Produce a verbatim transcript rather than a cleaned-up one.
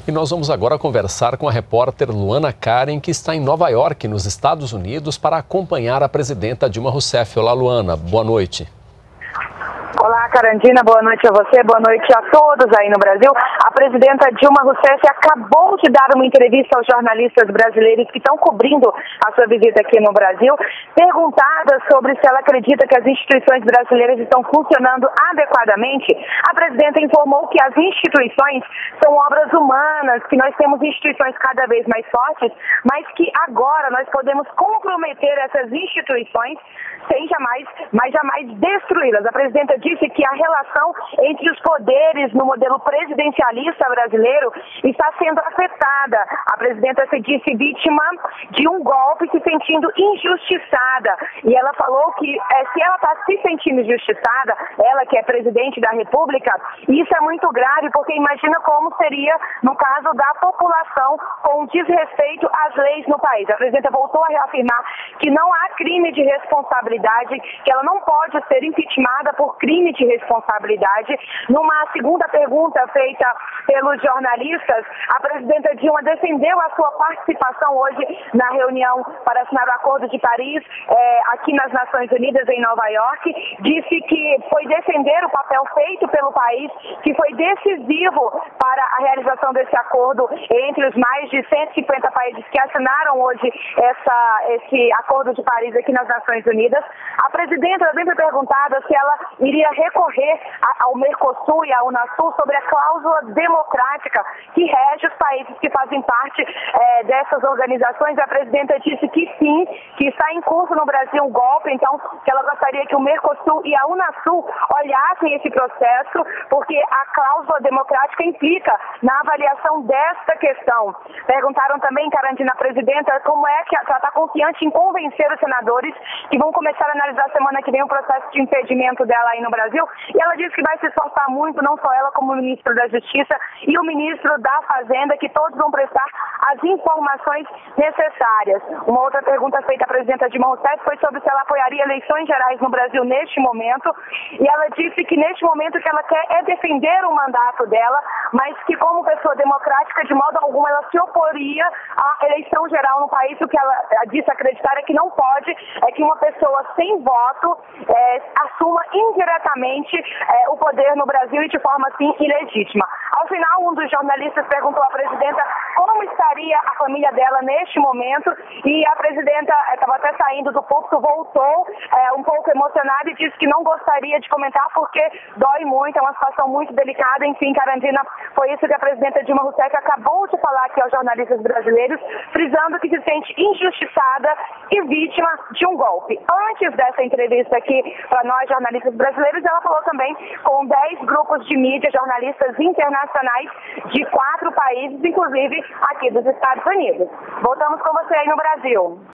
E nós vamos agora conversar com a repórter Luana Karen, que está em Nova York, nos Estados Unidos, para acompanhar a presidenta Dilma Rousseff. Olá, Luana. Boa noite. Olá, Carandina, boa noite a você, boa noite a todos aí no Brasil. A presidenta Dilma Rousseff acabou de dar uma entrevista aos jornalistas brasileiros que estão cobrindo a sua visita aqui no Brasil, perguntada sobre se ela acredita que as instituições brasileiras estão funcionando adequadamente. A presidenta informou que as instituições são obras humanas, que nós temos instituições cada vez mais fortes, mas que agora nós podemos comprometer essas instituições sem jamais, mas jamais destruí-las. A presidenta disse que a relação entre os poderes no modelo presidencialista brasileiro está sendo afetada. A presidenta se disse vítima de um golpe, se sentindo injustiçada. E ela falou que é, se ela está se sentindo injustiçada, ela que é presidente da República, isso é muito grave, porque imagina como seria no caso da população com desrespeito às leis no país. A presidenta voltou a reafirmar que não há crime de responsabilidade, que ela não pode ser impeachmentada por crime de responsabilidade. Numa segunda pergunta feita pelos jornalistas, a presidenta Dilma defendeu a sua participação hoje na reunião para assinar o Acordo de Paris, é, aqui nas Nações Unidas, em Nova York. Disse que foi defender o papel feito pelo país, que foi decisivo para a realização desse acordo entre os mais de cento e cinquenta países que assinaram hoje essa, esse Acordo de Paris aqui nas Nações Unidas. A presidenta também foi perguntada se ela iria recorrer ao Mercosul e à Unasul sobre a cláusula democrática que rege os países que fazem parte é, dessas organizações. A presidenta disse que sim, que está em curso no Brasil um golpe, então que ela gostaria que o Mercosul e a Unasul olhassem esse processo, porque a cláusula democrática implica na avaliação desta questão. Perguntaram também, Carandina, a presidenta, como é que ela está confiante em convencer os senadores que vão começar a analisar semana que vem o processo de impedimento dela aí no Brasil, e ela disse que vai se esforçar muito, não só ela como o ministro da Justiça e o ministro da Fazenda, que todos vão prestar as informações necessárias. Uma outra pergunta feita à presidenta Dilma Rousseff foi sobre se ela apoiaria eleições gerais no Brasil neste momento, e ela disse que neste momento o que ela quer é defender o mandato dela, mas que como pessoa democrática, de modo algum, ela se oporia à eleição geral no país. O que ela disse acreditar é que não pode, é que uma pessoa sem voto é, assuma indiretamente é, o poder no Brasil e de forma assim ilegítima. Ao final, um dos jornalistas perguntou à presidenta como estaria a família dela neste momento, e a presidenta estava até saindo do púlpito, voltou é, um pouco emocionada e disse que não gostaria de comentar porque dói muito, é uma situação muito delicada. Enfim, Carandina, foi isso que a presidenta Dilma Rousseff acabou de falar aqui aos jornalistas brasileiros, frisando que se sente injustiçada e vítima de um golpe. Antes dessa entrevista aqui para nós, jornalistas brasileiros, ela falou também com dez grupos de mídia, jornalistas internacionais de quatro países, inclusive aqui dos Estados Unidos. Voltamos com você aí no Brasil.